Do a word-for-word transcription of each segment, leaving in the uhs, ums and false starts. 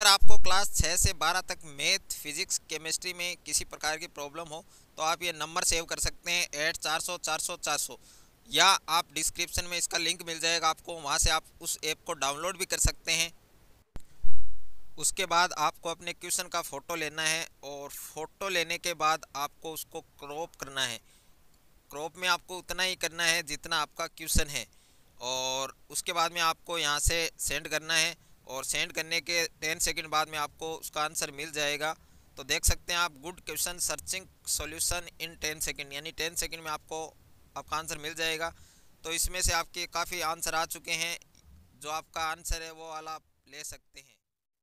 आपको क्लास छः से बारह तक मैथ फिजिक्स केमिस्ट्री में किसी प्रकार की प्रॉब्लम हो तो आप ये नंबर सेव कर सकते हैं एट चार सौ चार सौ चार सौ, या आप डिस्क्रिप्शन में इसका लिंक मिल जाएगा आपको, वहाँ से आप उस ऐप को डाउनलोड भी कर सकते हैं। उसके बाद आपको अपने क्वेश्चन का फ़ोटो लेना है और फ़ोटो लेने के बाद आपको उसको क्रॉप करना है। क्रॉप में आपको उतना ही करना है जितना आपका क्वेश्चन है, और उसके बाद में आपको यहाँ से सेंड करना है, और सेंड करने के टेन सेकंड बाद में आपको उसका आंसर मिल जाएगा। तो देख सकते हैं आप, good question searching solution in ten second, यानी टेन सेकंड में आपको आपका आंसर मिल जाएगा। तो इसमें से आपके काफ़ी आंसर आ चुके हैं, जो आपका आंसर है वो वाला आप ले सकते हैं।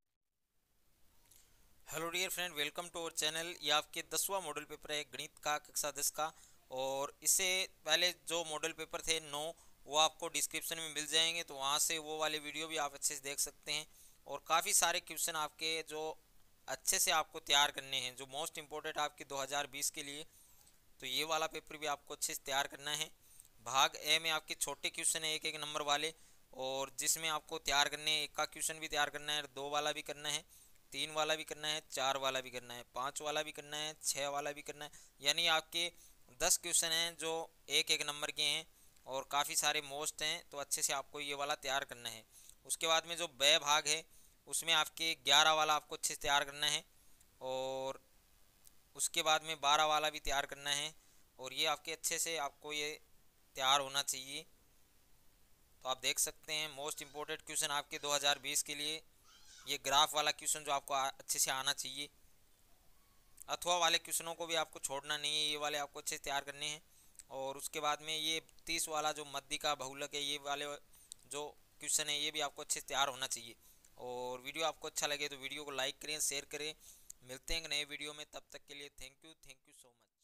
Hello dear friend, welcome to our channel. ये आपके दसवां मॉडल पेपर है गणित का, कक्षा दस का। और इससे पहले जो मॉडल पेपर थे नौ, वो आपको डिस्क्रिप्शन में मिल जाएंगे, तो वहाँ से वो वाले वीडियो भी आप अच्छे से देख सकते हैं। और काफ़ी सारे क्वेश्चन आपके जो अच्छे से आपको तैयार करने हैं, जो मोस्ट इम्पोर्टेंट आपके दो हज़ार बीस के लिए, तो ये वाला पेपर भी आपको अच्छे से तैयार करना है। भाग ए में आपके छोटे क्वेश्चन है एक एक नंबर वाले, और जिसमें आपको तैयार करने हैं, एक का क्वेश्चन भी तैयार करना है, दो वाला भी करना है, तीन वाला भी करना है, चार वाला भी करना है, पाँच वाला भी करना है, छः वाला भी करना है। यानी आपके दस क्वेश्चन हैं जो एक एक नंबर के हैं और काफ़ी सारे मोस्ट हैं, तो अच्छे से आपको ये वाला तैयार करना है। उसके बाद में जो ब भाग है उसमें आपके ग्यारह वाला आपको अच्छे से तैयार करना है, और उसके बाद में बारह वाला भी तैयार करना है, और ये आपके अच्छे से आपको ये तैयार होना चाहिए। तो आप देख सकते हैं मोस्ट इम्पोर्टेंट क्वेश्चन आपके दो हज़ार बीस के लिए ये ग्राफ वाला क्वेश्चन जो आपको अच्छे से आना चाहिए। अथवा वाले क्वेश्चनों को भी आपको छोड़ना नहीं है, ये वाले आपको अच्छे से तैयार करने हैं। और उसके बाद में ये तीस वाला जो मध्य का बहुलक है, ये वाले जो क्वेश्चन है ये भी आपको अच्छे से तैयार होना चाहिए। और वीडियो आपको अच्छा लगे तो वीडियो को लाइक करें, शेयर करें। मिलते हैं नए वीडियो में, तब तक के लिए thank you thank you so much.